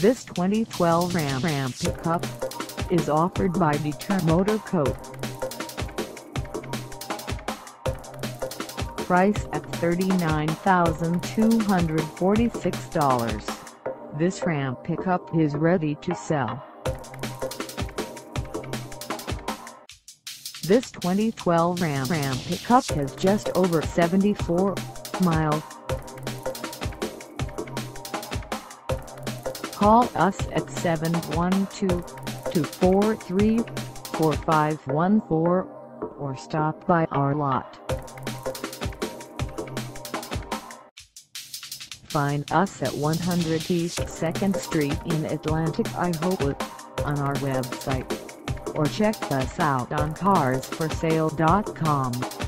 This 2012 Ram pickup is offered by Deter Motor Co. Price at $39,246. This Ram pickup is ready to sell. This 2012 Ram pickup has just over 74 miles. Call us at 712-243-4514 or stop by our lot. Find us at 100 East 2nd Street in Atlantic, Iowa, on our website, or check us out on carsforsale.com.